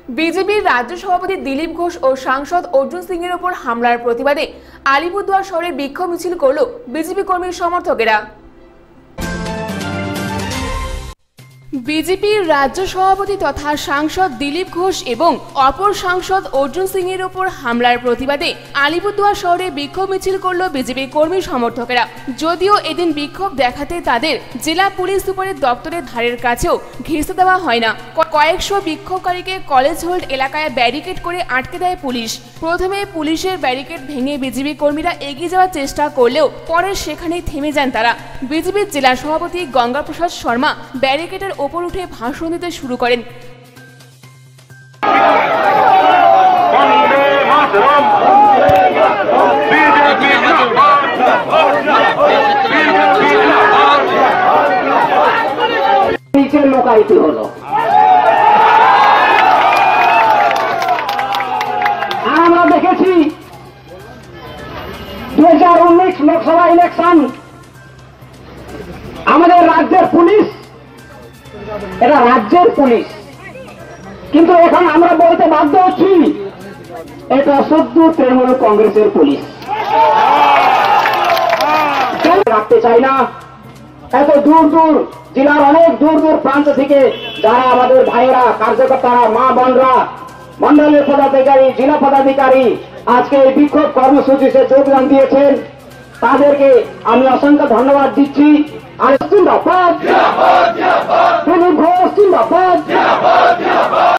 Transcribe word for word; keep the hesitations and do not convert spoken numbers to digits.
বিজেপির রাজ্য সভাপতি দিলীপ ঘোষ ও সাংসদ অর্জুন সিং এর উপর হামলার প্রতিবাদে আলিপুরদুয়ার শহরে বিক্ষোভ মিছিল করল বিজেপি কর্মী সমর্থকেরা। বিজেপির রাজ্য সভাপতি তথা সাংসদ দিলীপ ঘোষ এবং অপর সাংসদ অর্জুন সিং এর উপর হামলার প্রতিবাদে আলিপুরদুয়ার শহরে বিক্ষোভ মিছিল করল বিজেপি কর্মী সমর্থকেরা। যদিও এদিন বিক্ষোভ দেখাতে তাদের জেলা পুলিশ সুপারের দপ্তরের ধারের কাছেও ঘেঁষতে দেওয়া হয় না। কয়েকশো বিক্ষোভকারীকে কলেজ হোল্ড এলাকায় ব্যারিকেড করে আটকে দেয় পুলিশ। প্রথমে পুলিশের ব্যারিকেড ভেঙে বিজেপি কর্মীরা এগিয়ে যাওয়ার চেষ্টা করলেও পরে সেখানেই থেমে যান তারা। বিজেপির জেলা সভাপতি গঙ্গাপ্রসাদ শর্মা ব্যারিকেডের ওপর উঠে ভাষণ দিতে শুরু করেন। লোকায়িত হলো। আমরা দেখেছি দু হাজার উনিশ লোকসভা ইলেকশন আমাদের রাজ্যের পুলিশ, এটা রাজ্যের পুলিশ, কিন্তু এখন আমরা বলতে বাধ্য হচ্ছি এটা সদ্য তৃণমূল কংগ্রেসের পুলিশ। রাখতে চাই না, এত দূর দূর জেলার অনেক দূর দূর প্রান্ত থেকে যারা আমাদের ভাইয়েরা, কার্যকর্তারা, মা বোনরা, মন্ডলের পদাধিকারী, জেলা পদাধিকারী আজকে এই বিক্ষোভ কর্মসূচিতে যোগদান দিয়েছেন, তাদেরকে আমি অসংখ্য ধন্যবাদ দিচ্ছি। আর জিন্দাবাদ, দিলীপ ঘোষ জিন্দাবাদ।